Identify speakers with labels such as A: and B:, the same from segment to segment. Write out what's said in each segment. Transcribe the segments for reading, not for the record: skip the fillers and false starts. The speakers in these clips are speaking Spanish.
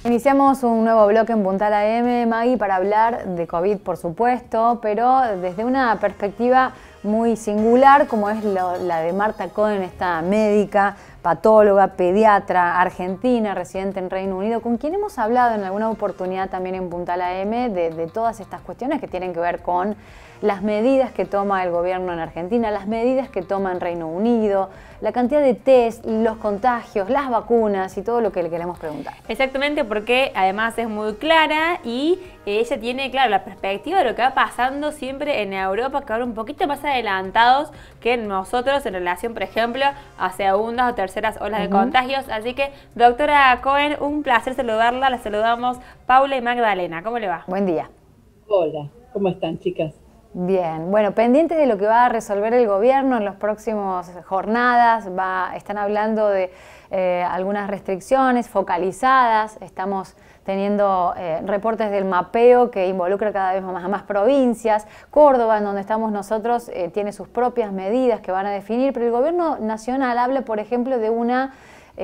A: Iniciamos un nuevo bloque en Puntal AM, Maggie, para hablar de COVID, por supuesto, pero desde una perspectiva muy singular, como es la de Marta Cohen, esta médica, patóloga, pediatra, argentina, residente en Reino Unido, con quien hemos hablado en alguna oportunidad también en Puntal AM de todas estas cuestiones que tienen que ver con las medidas que toma el gobierno en Argentina, las medidas que toma en Reino Unido, la cantidad de test, los contagios, las vacunas y todo lo que le queremos preguntar.
B: Exactamente, porque además es muy clara y ella tiene, claro, la perspectiva de lo que va pasando siempre en Europa, que ahora un poquito más adelantados que nosotros en relación, por ejemplo, a segundas o terceras olas de contagios. Así que, doctora Cohen, un placer saludarla. La saludamos Paula y Magdalena. ¿Cómo le va?
A: Buen día.
C: Hola, ¿cómo están, chicas?
A: Bien, bueno, pendientes de lo que va a resolver el gobierno en las próximas jornadas, están hablando de algunas restricciones focalizadas, estamos teniendo reportes del mapeo que involucra cada vez más a más provincias. Córdoba, en donde estamos nosotros, tiene sus propias medidas que van a definir, pero el gobierno nacional habla, por ejemplo, de unas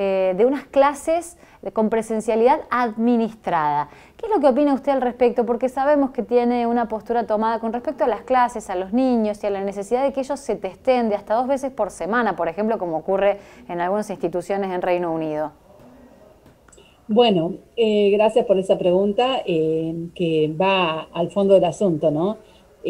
A: clases con presencialidad administrada. ¿Qué es lo que opina usted al respecto? Porque sabemos que tiene una postura tomada con respecto a las clases, a los niños y a la necesidad de que ellos se testen de hasta 2 veces por semana, por ejemplo, como ocurre en algunas instituciones en Reino Unido.
C: Bueno, gracias por esa pregunta que va al fondo del asunto, ¿no?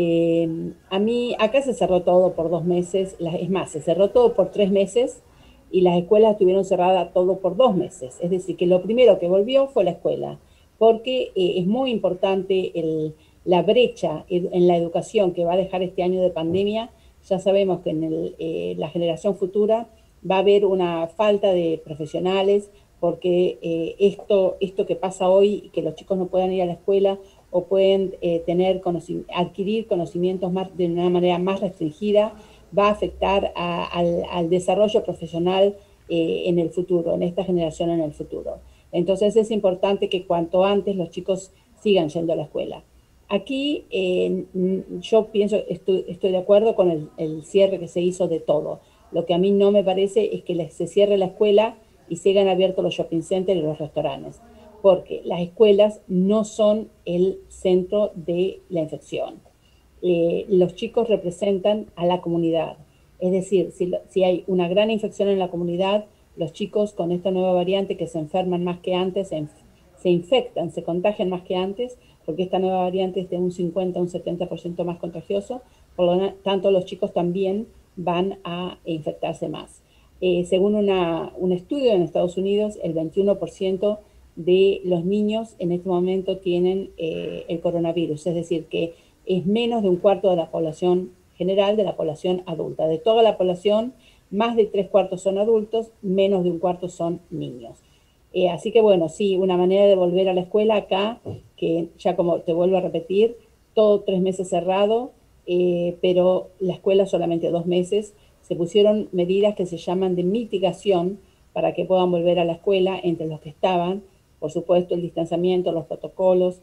C: A mí, acá se cerró todo por 2 meses, es más, se cerró todo por 3 meses y las escuelas estuvieron cerradas todo por 2 meses. Es decir, que lo primero que volvió fue la escuela, porque es muy importante la brecha en la educación que va a dejar este año de pandemia. Ya sabemos que en la generación futura va a haber una falta de profesionales, porque esto que pasa hoy, que los chicos no puedan ir a la escuela o pueden adquirir conocimientos de una manera más restringida, va a afectar al desarrollo profesional en el futuro, en esta generación en el futuro. Entonces es importante que cuanto antes los chicos sigan yendo a la escuela. Aquí yo pienso, estoy de acuerdo con el cierre que se hizo de todo. Lo que a mí no me parece es que se cierre la escuela y sigan abiertos los shopping centers y los restaurantes, porque las escuelas no son el centro de la infección. Los chicos representan a la comunidad. Es decir, si hay una gran infección en la comunidad, los chicos con esta nueva variante que se enferman más que antes, se infectan, se contagian más que antes, porque esta nueva variante es de un 50 a un 70% más contagioso, por lo tanto los chicos también van a infectarse más. Según un estudio en Estados Unidos, el 21% de los niños en este momento tienen el coronavirus, es decir, que es menos de un cuarto de la población general, de la población adulta. De toda la población, más de 3/4 son adultos, menos de un cuarto son niños. Así que bueno, sí, una manera de volver a la escuela acá, que ya como te vuelvo a repetir, todo 3 meses cerrado, pero la escuela solamente 2 meses. Se pusieron medidas que se llaman de mitigación para que puedan volver a la escuela entre los que estaban, por supuesto el distanciamiento, los protocolos,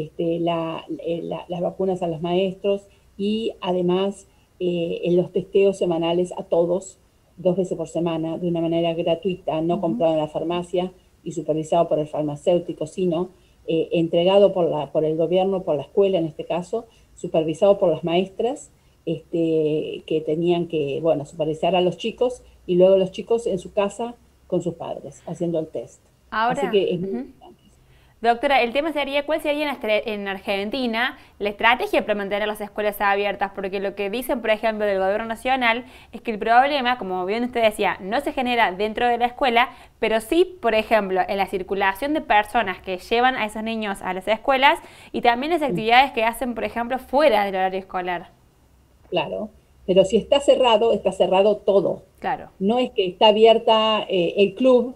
C: las vacunas a los maestros y además en los testeos semanales a todos, 2 veces por semana, de una manera gratuita, no comprado en la farmacia y supervisado por el farmacéutico, sino entregado por el gobierno, por la escuela en este caso, supervisado por las maestras, que tenían que, bueno, supervisar a los chicos y luego los chicos en su casa con sus padres, haciendo el test.
B: Ahora,
C: así que es muy importante.
B: Doctora, el tema sería, ¿cuál sería en Argentina la estrategia para mantener las escuelas abiertas? Porque lo que dicen, por ejemplo, del gobierno nacional es que el problema, como bien usted decía, no se genera dentro de la escuela, pero sí, por ejemplo, en la circulación de personas que llevan a esos niños a las escuelas y también las actividades que hacen, por ejemplo, fuera del horario escolar.
C: Claro, pero si está cerrado todo.
B: Claro.
C: No es que está abierta el club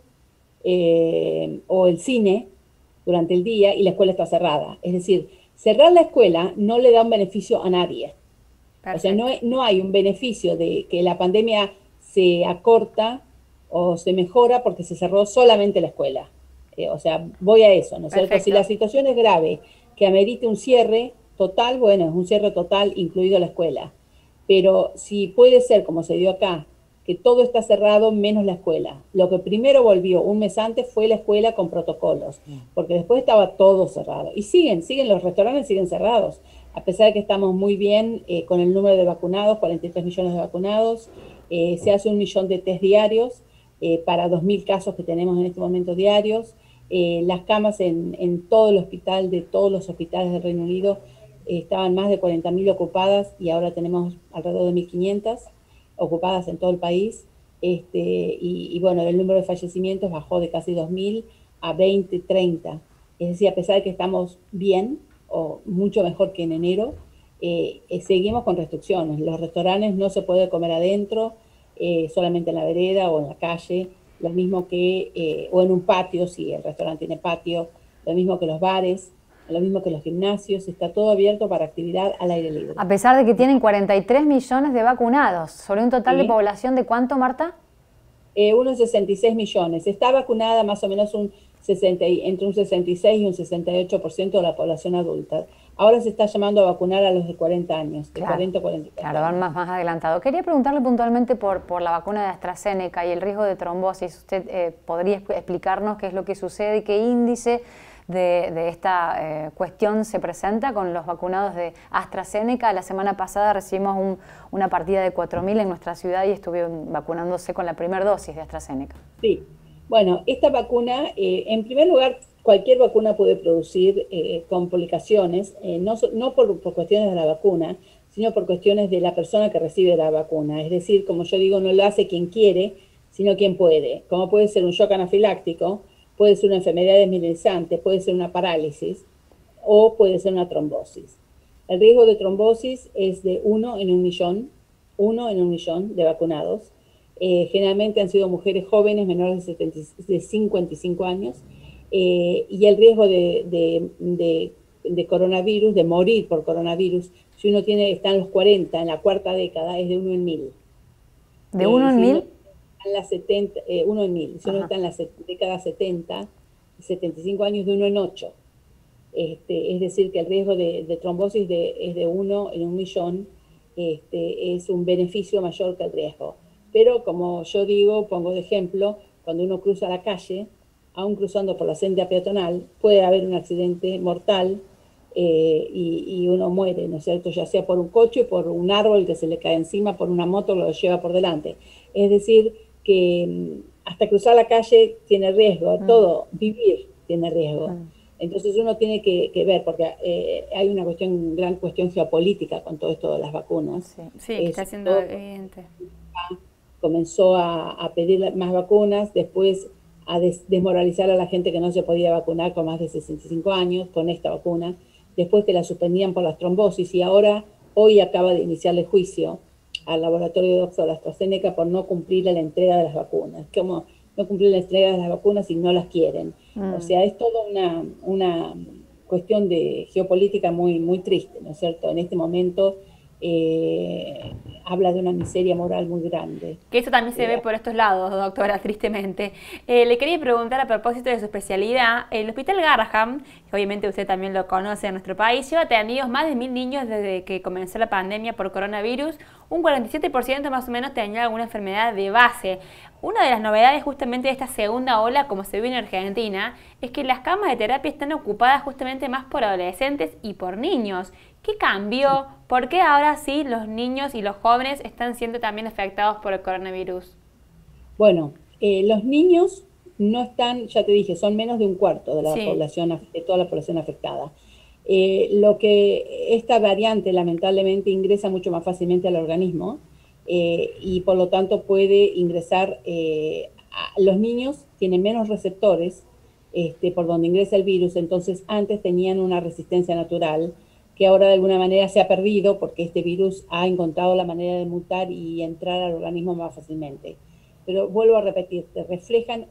C: o el cine durante el día y la escuela está cerrada. Es decir, cerrar la escuela no le da un beneficio a nadie.
B: Perfecto.
C: O sea, no hay un beneficio de que la pandemia se acorta o se mejora porque se cerró solamente la escuela. O sea, voy a eso, ¿no es cierto? Si la situación es grave, que amerite un cierre total, bueno, es un cierre total incluido la escuela. Pero si puede ser, como se dio acá, que todo está cerrado menos la escuela. Lo que primero volvió un mes antes fue la escuela con protocolos, porque después estaba todo cerrado. Y siguen, los restaurantes siguen cerrados, a pesar de que estamos muy bien con el número de vacunados, 43 millones de vacunados, se hace 1 millón de test diarios para 2.000 casos que tenemos en este momento diarios. Las camas en todo el hospital, de todos los hospitales del Reino Unido, estaban más de 40.000 ocupadas y ahora tenemos alrededor de 1.500 ocupadas en todo el país. Y bueno, el número de fallecimientos bajó de casi 2.000 a 20, 30. Es decir, a pesar de que estamos bien, o mucho mejor que en enero, seguimos con restricciones. Los restaurantes no se puede comer adentro, solamente en la vereda o en la calle, lo mismo que, o en un patio, si el restaurante tiene patio, lo mismo que los bares, lo mismo que los gimnasios, está todo abierto para actividad al aire libre.
A: A pesar de que tienen 43 millones de vacunados, sobre un total de población de ¿cuánto, Marta?
C: Unos 66 millones. Está vacunada más o menos entre un 66 y un 68% de la población adulta. Ahora se está llamando a vacunar a los de 40 años, de 40 a 44
A: Claro, van más adelantado. Quería preguntarle puntualmente por la vacuna de AstraZeneca y el riesgo de trombosis. ¿Usted podría explicarnos qué es lo que sucede y qué índice de esta cuestión se presenta con los vacunados de AstraZeneca? La semana pasada recibimos una partida de 4.000 en nuestra ciudad y estuvieron vacunándose con la primera dosis de AstraZeneca.
C: Sí, bueno, esta vacuna, en primer lugar, cualquier vacuna puede producir complicaciones, no por cuestiones de la vacuna, sino por cuestiones de la persona que recibe la vacuna. Es decir, como yo digo, no lo hace quien quiere, sino quien puede. Como puede ser un shock anafiláctico, puede ser una enfermedad desmineralizante, puede ser una parálisis o puede ser una trombosis. El riesgo de trombosis es de 1 en 1 millón de vacunados. Generalmente han sido mujeres jóvenes menores de 55 años, y el riesgo de coronavirus, de morir por coronavirus, si uno está en los 40, en la cuarta década, es de 1 en 1.000.
A: ¿De 1 en 1.000?
C: En la 70, 1 en 1.000. Si uno está en la década 70, 75 años, de 1 en 8. Es decir, que el riesgo de trombosis es de 1 en 1 millón. Es un beneficio mayor que el riesgo. Pero como yo digo, pongo de ejemplo, cuando uno cruza la calle, aún cruzando por la senda peatonal, puede haber un accidente mortal y uno muere, ¿no es cierto? Ya sea por un coche, por un árbol que se le cae encima, por una moto que lo lleva por delante. Es decir, que hasta cruzar la calle tiene riesgo, todo, vivir tiene riesgo. Entonces uno tiene que ver, porque hay una gran cuestión geopolítica con todo esto de las vacunas.
B: Sí, que está siendo evidente.
C: Comenzó a pedir más vacunas, después a desmoralizar a la gente que no se podía vacunar con más de 65 años con esta vacuna, después que la suspendían por las trombosis, y ahora, hoy acaba de iniciar el juicio al laboratorio de Oxford AstraZeneca por no cumplir la entrega de las vacunas. Como no cumplir la entrega de las vacunas y no las quieren. O sea, es toda una cuestión de geopolítica muy, muy triste, ¿no es cierto? En este momento habla de una miseria moral muy grande.
B: Que eso también se ve por estos lados, doctora, tristemente. Le quería preguntar a propósito de su especialidad, el Hospital Garraham, que obviamente usted también lo conoce en nuestro país, lleva atendidos más de 1.000 niños desde que comenzó la pandemia por coronavirus. Un 47% más o menos tenía alguna enfermedad de base. Una de las novedades justamente de esta segunda ola, como se ve en Argentina, es que las camas de terapia están ocupadas justamente más por adolescentes y por niños. ¿Qué cambió? ¿Por qué ahora sí los niños y los jóvenes están siendo también afectados por el coronavirus?
C: Bueno, los niños no están, ya te dije, son menos de un cuarto de la población, de toda la población afectada. Lo que esta variante lamentablemente ingresa mucho más fácilmente al organismo y por lo tanto puede ingresar, los niños tienen menos receptores por donde ingresa el virus, entonces antes tenían una resistencia natural que ahora de alguna manera se ha perdido porque este virus ha encontrado la manera de mutar y entrar al organismo más fácilmente. Pero vuelvo a repetir, reflejan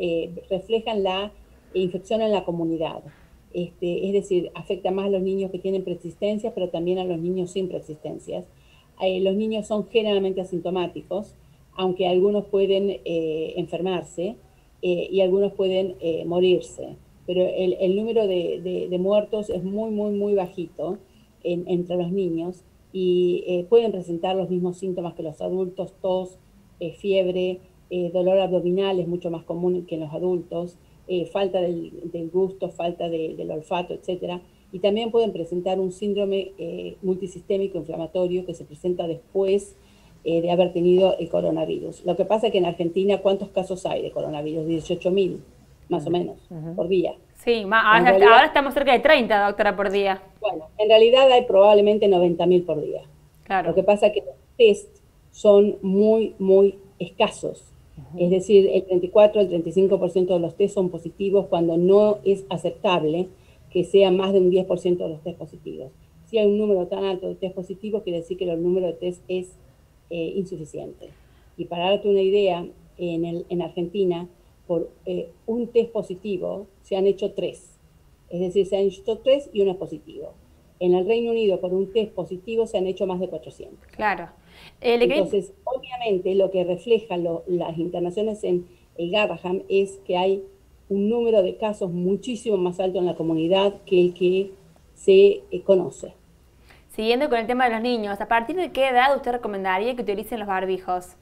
C: la infección en la comunidad. Es decir, afecta más a los niños que tienen preexistencias, pero también a los niños sin preexistencias. Los niños son generalmente asintomáticos, aunque algunos pueden enfermarse y algunos pueden morirse. Pero el número de muertos es muy, muy, muy bajito entre los niños y pueden presentar los mismos síntomas que los adultos: tos, fiebre, dolor abdominal es mucho más común que en los adultos, falta del gusto, falta del olfato, etcétera. Y también pueden presentar un síndrome multisistémico inflamatorio que se presenta después de haber tenido el coronavirus. Lo que pasa es que en Argentina, ¿cuántos casos hay de coronavirus? 18.000, más o menos, por día.
B: Sí, ahora estamos cerca de 30, doctora, por día.
C: Bueno, en realidad hay probablemente 90.000 por día.
B: Claro.
C: Lo que pasa es que los test son muy, muy escasos. Es decir, el 34, el 35% de los test son positivos cuando no es aceptable que sea más de un 10% de los test positivos. Si hay un número tan alto de test positivos, quiere decir que el número de test es insuficiente. Y para darte una idea, en Argentina, por un test positivo se han hecho 3. Es decir, se han hecho 3 y uno es positivo. En el Reino Unido, por un test positivo, se han hecho más de 400.
B: Claro.
C: Entonces, obviamente, lo que refleja las internaciones en el Garraham es que hay un número de casos muchísimo más alto en la comunidad que el que se conoce.
B: Siguiendo con el tema de los niños, ¿a partir de qué edad usted recomendaría que utilicen los barbijos?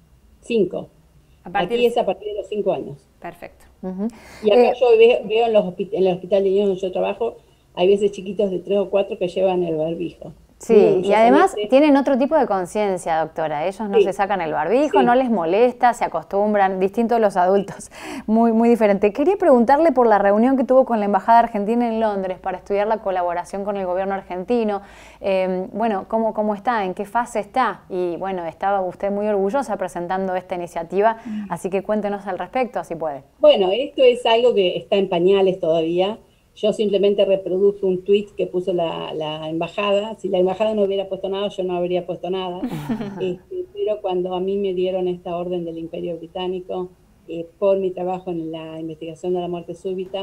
C: 5. Aquí es a partir de los 5 años.
B: Perfecto.
C: Y acá yo veo en el hospital de niños donde yo trabajo, hay veces chiquitos de 3 o 4 que llevan el barbijo.
A: Sí, y además tienen otro tipo de conciencia, doctora. Ellos no se sacan el barbijo, no les molesta, se acostumbran, distinto de los adultos, muy, muy diferente. Quería preguntarle por la reunión que tuvo con la Embajada Argentina en Londres para estudiar la colaboración con el gobierno argentino. Bueno, ¿cómo está? ¿En qué fase está? Y bueno, estaba usted muy orgullosa presentando esta iniciativa, así que cuéntenos al respecto, si puede.
C: Bueno, esto es algo que está en pañales todavía. Yo simplemente reproduje un tweet que puso la embajada. Si la embajada no hubiera puesto nada, yo no habría puesto nada. Pero cuando a mí me dieron esta orden del Imperio Británico por mi trabajo en la investigación de la muerte súbita,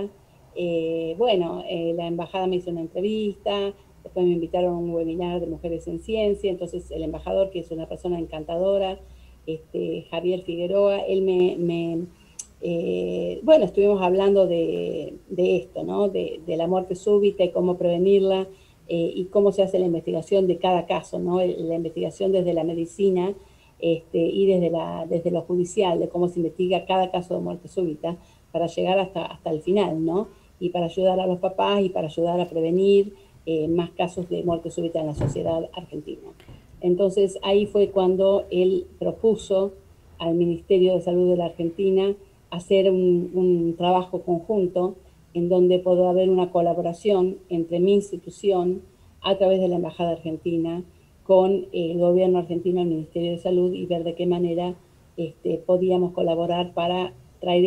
C: la embajada me hizo una entrevista, después me invitaron a un webinar de mujeres en ciencia. Entonces el embajador, que es una persona encantadora, Javier Figueroa, él estuvimos hablando de esto, ¿no? De la muerte súbita y cómo prevenirla y cómo se hace la investigación de cada caso, ¿no? La investigación desde la medicina y desde lo judicial, de cómo se investiga cada caso de muerte súbita para llegar hasta el final, ¿no? Y para ayudar a los papás y para ayudar a prevenir más casos de muerte súbita en la sociedad argentina. Entonces ahí fue cuando él propuso al Ministerio de Salud de la Argentina hacer un trabajo conjunto en donde pueda haber una colaboración entre mi institución a través de la Embajada Argentina con el gobierno argentino, el Ministerio de Salud, y ver de qué manera podíamos colaborar para traer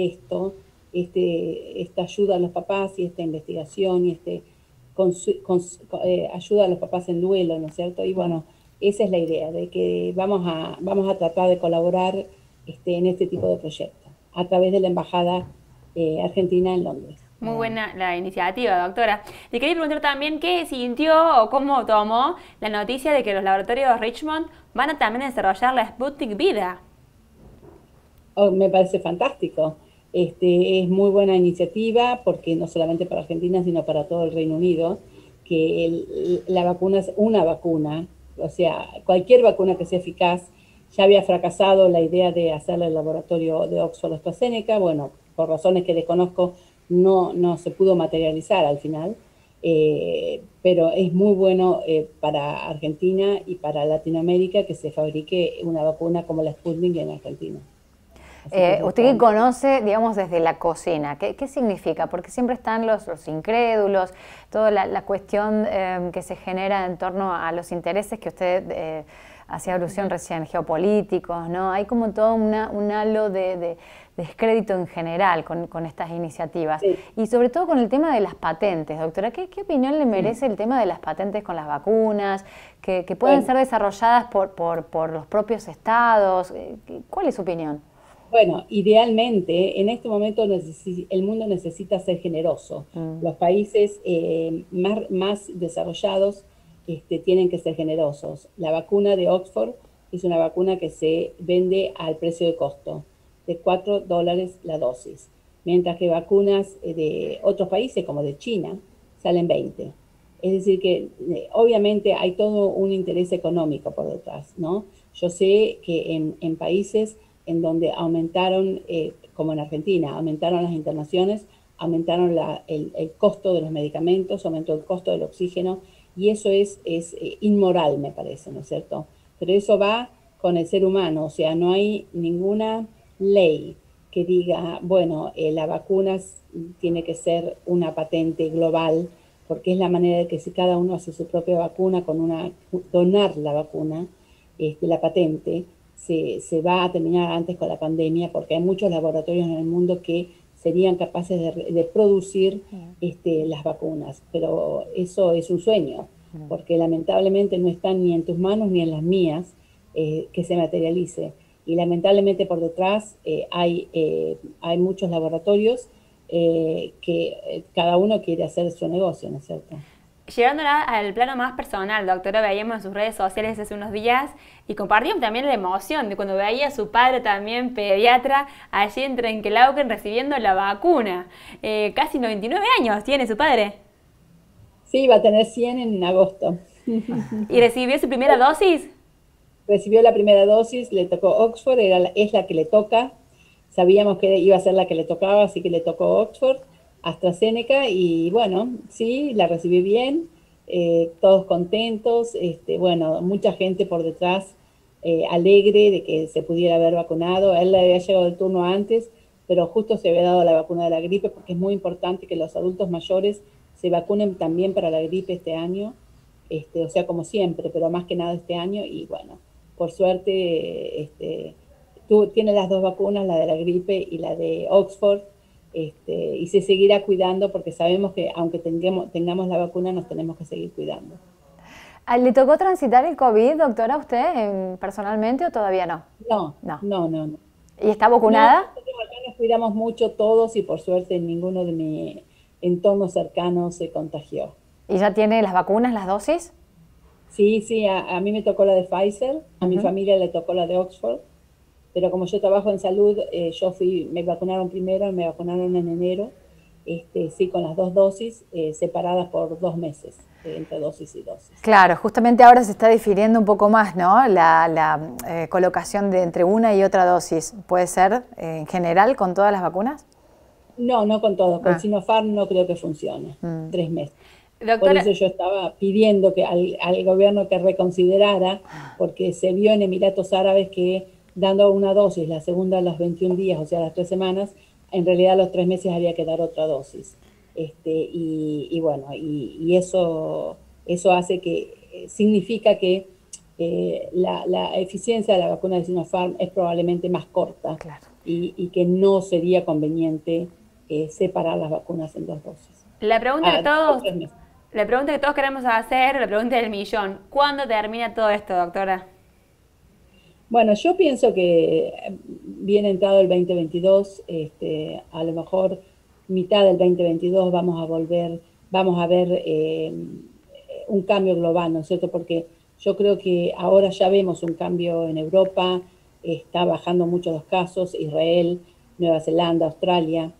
C: esta ayuda a los papás y esta investigación y ayuda a los papás en duelo, ¿no es cierto? Y bueno, esa es la idea, de que vamos a tratar de colaborar en este tipo de proyectos a través de la Embajada Argentina en Londres.
B: Muy buena la iniciativa, doctora. Le quería preguntar también qué sintió o cómo tomó la noticia de que los laboratorios Richmond van a también desarrollar la Sputnik Vida.
C: Me parece fantástico. Es muy buena iniciativa porque no solamente para Argentina, sino para todo el Reino Unido, que la vacuna es una vacuna, o sea, cualquier vacuna que sea eficaz. Ya había fracasado la idea de hacerle el laboratorio de Oxford-AstraZeneca. Bueno, por razones que desconozco, no se pudo materializar al final. Pero es muy bueno para Argentina y para Latinoamérica que se fabrique una vacuna como la Sputnik en Argentina.
A: Usted que conoce, digamos, desde la cocina, ¿qué significa? Porque siempre están los incrédulos, toda la cuestión que se genera en torno a los intereses que usted hacía alusión recién, geopolíticos, ¿no? Hay como todo un halo de descrédito en general con estas iniciativas. Sí. Y sobre todo con el tema de las patentes, doctora. ¿Qué opinión le merece el tema de las patentes con las vacunas, que pueden ser desarrolladas por los propios estados? ¿Cuál es su opinión?
C: Bueno, idealmente, en este momento el mundo necesita ser generoso. Los países más desarrollados tienen que ser generosos. La vacuna de Oxford es una vacuna que se vende al precio de costo, de $4 la dosis, mientras que vacunas de otros países, como de China, salen 20. Es decir que obviamente hay todo un interés económico por detrás, ¿no? Yo sé que en países en donde aumentaron, como en Argentina, aumentaron las internaciones, aumentaron el costo de los medicamentos, aumentó el costo del oxígeno, y eso es inmoral, me parece, ¿no es cierto? Pero eso va con el ser humano, o sea, no hay ninguna ley que diga, bueno, la vacuna tiene que ser una patente global, porque es la manera de que si cada uno hace su propia vacuna, donar la vacuna, la patente, se va a terminar antes con la pandemia, porque hay muchos laboratorios en el mundo que serían capaces de producir las vacunas, pero eso es un sueño, porque lamentablemente no están ni en tus manos ni en las mías que se materialice. Y lamentablemente por detrás hay muchos laboratorios que cada uno quiere hacer su negocio, ¿no es cierto?
B: Llevándola al plano más personal, doctora, veíamos en sus redes sociales hace unos días y compartimos también la emoción de cuando veía a su padre también pediatra allí en Trenquelauquen recibiendo la vacuna. Casi 99 años tiene su padre.
C: Sí, va a tener 100 en agosto.
B: ¿Y recibió su primera dosis?
C: Recibió la primera dosis, le tocó Oxford, es la que le toca. Sabíamos que iba a ser la que le tocaba, así que le tocó Oxford, AstraZeneca, y bueno, sí, la recibí bien, todos contentos, bueno, mucha gente por detrás alegre de que se pudiera haber vacunado. A él le había llegado el turno antes, pero justo se había dado la vacuna de la gripe, porque es muy importante que los adultos mayores se vacunen también para la gripe este año, o sea, como siempre, pero más que nada este año, y bueno, por suerte, tú tienes las dos vacunas, la de la gripe y la de Oxford, y se seguirá cuidando porque sabemos que aunque tengamos la vacuna, nos tenemos que seguir cuidando.
A: ¿Le tocó transitar el COVID, doctora, a usted personalmente o todavía no?
C: No.
A: ¿Y está vacunada?
C: No, nosotros acá nos cuidamos mucho todos y por suerte ninguno de mi entorno cercano se contagió.
A: ¿Y ya tiene las vacunas, las dosis?
C: Sí, a mí me tocó la de Pfizer, a mi familia le tocó la de Oxford, pero como yo trabajo en salud, me vacunaron primero, me vacunaron en enero, sí, con las dos dosis, separadas por 2 meses, entre dosis y dosis.
A: Claro, justamente ahora se está difiriendo un poco más, ¿no? La colocación de entre una y otra dosis. ¿Puede ser en general con todas las vacunas?
C: No con todo, con Sinopharm no creo que funcione, 3 meses. Doctora, por eso yo estaba pidiendo que al gobierno que reconsiderara, porque se vio en Emiratos Árabes que dando una dosis, la segunda a los 21 días, o sea, a las 3 semanas, en realidad a los 3 meses había que dar otra dosis. Y bueno, y eso hace que, significa que la eficiencia de la vacuna de Sinopharm es probablemente más corta, claro, y que no sería conveniente separar las vacunas en 2 dosis.
B: La pregunta que todos queremos hacer, la pregunta del millón, ¿cuándo termina todo esto, doctora?
C: Bueno, yo pienso que bien entrado el 2022, a lo mejor mitad del 2022 vamos a ver un cambio global, ¿no es cierto? Porque yo creo que ahora ya vemos un cambio en Europa, está bajando mucho los casos, Israel, Nueva Zelanda, Australia,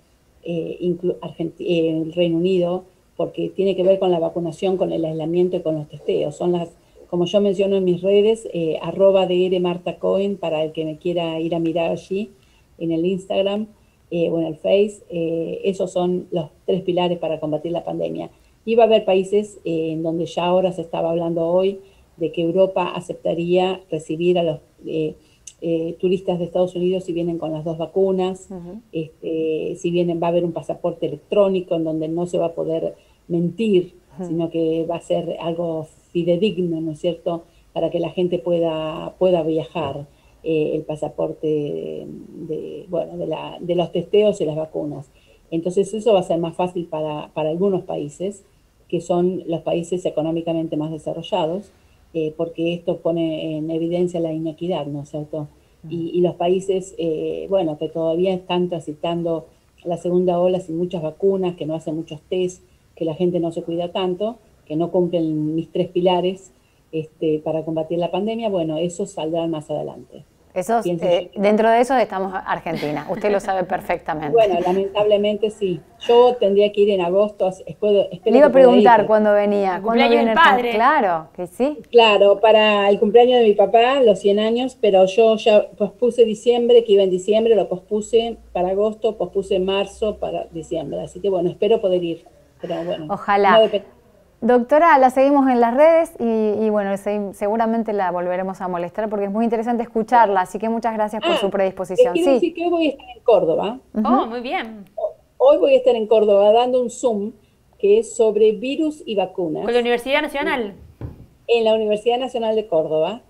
C: el Reino Unido, porque tiene que ver con la vacunación, con el aislamiento y con los testeos. Son como yo menciono en mis redes, @drmartacohen para el que me quiera ir a mirar allí, en el Instagram o en el Face. Esos son los 3 pilares para combatir la pandemia. Y va a haber países en donde ya ahora se estaba hablando hoy de que Europa aceptaría recibir a los turistas de Estados Unidos si vienen con las 2 vacunas, si vienen va a haber un pasaporte electrónico en donde no se va a poder mentir, sino que va a ser algo fidedigno, ¿no es cierto?, para que la gente pueda viajar, el pasaporte de los testeos y las vacunas. Entonces eso va a ser más fácil para algunos países, que son los países económicamente más desarrollados, porque esto pone en evidencia la inequidad, ¿no es cierto? Y los países, que todavía están transitando la segunda ola sin muchas vacunas, que no hacen muchos test, que la gente no se cuida tanto, que no cumplen mis 3 pilares para combatir la pandemia, bueno, esos saldrán más adelante.
A: Eso,
C: pienso yo.
A: dentro de eso estamos Argentina, usted lo sabe perfectamente.
C: Bueno, lamentablemente sí. Yo tendría que ir en agosto, espero
A: Le iba a
C: que pueda ir.
A: preguntar cuándo venía,
B: El
A: cuándo
B: cumpleaños
A: viene
B: del
A: el
B: padre.
A: Claro, que sí.
C: Claro, para el cumpleaños de mi papá, los 100 años, pero yo ya pospuse diciembre, que iba en diciembre, lo pospuse para agosto, pospuse marzo para diciembre. Así que bueno, espero poder ir. Pero bueno,
A: Ojalá.
C: no depende.
A: Doctora, la seguimos en las redes y bueno, seguramente la volveremos a molestar porque es muy interesante escucharla, así que muchas gracias por su predisposición.
C: Quiero decir que hoy voy a estar en Córdoba.
B: Oh, muy bien.
C: Hoy voy a estar en Córdoba dando un Zoom que es sobre virus y vacunas
B: Con la Universidad Nacional.
C: en la Universidad Nacional de Córdoba.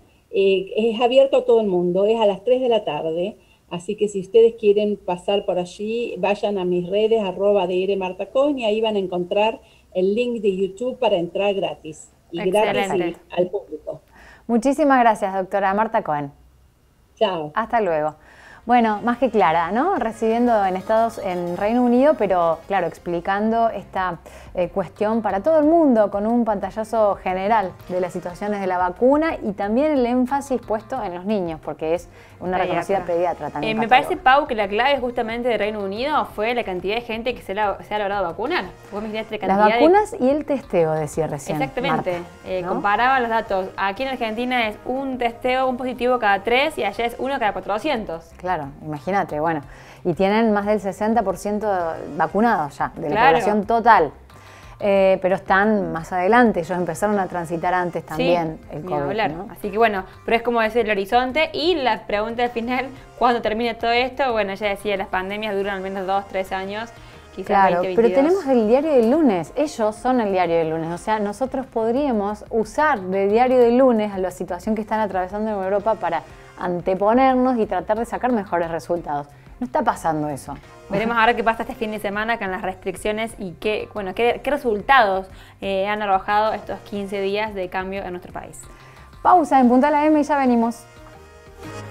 C: Es abierto a todo el mundo, es a las 3 de la tarde, así que si ustedes quieren pasar por allí, vayan a mis redes, @drmartacoin, y ahí van a encontrar el link de YouTube para entrar gratis. Y
B: Excelente.
C: gratis al público.
A: Muchísimas gracias, doctora Marta Cohen.
C: Chao.
A: Hasta luego. Bueno, más que clara, ¿no? Residiendo en Reino Unido, pero claro, explicando esta cuestión para todo el mundo con un pantallazo general de las situaciones de la vacuna y también el énfasis puesto en los niños, porque es una reconocida pediatra también.
B: Me parece, Pau, que la clave justamente de Reino Unido fue la cantidad de gente que se ha logrado vacunar. ¿Vos me dijiste la
A: Las
B: cantidad
A: vacunas y el testeo, decía recién.
B: Exactamente.
A: Marta, ¿no?
B: Comparaba los datos. Aquí en Argentina es un testeo, un positivo cada 3 y allá es uno cada 400.
A: Claro, imagínate, bueno. Y tienen más del 60% vacunados ya, de la
B: Claro.
A: población total. Pero están más adelante, ellos empezaron a transitar antes también el
B: ni
A: COVID,
B: hablar.
A: ¿no?
B: Así que bueno, pero es como es el horizonte y la pregunta al final, ¿cuándo termine todo esto? Bueno, ya decía, las pandemias duran al menos 2, 3 años, quizás
A: Claro,
B: 20,
A: pero
B: 22.
A: tenemos el diario del lunes, ellos son el diario del lunes, o sea, nosotros podríamos usar de diario del lunes a la situación que están atravesando en Europa para anteponernos y tratar de sacar mejores resultados. No está pasando eso.
B: Veremos ahora qué pasa este fin de semana con las restricciones y qué resultados han arrojado estos 15 días de cambio en nuestro país.
A: Pausa en Punta la M y ya venimos.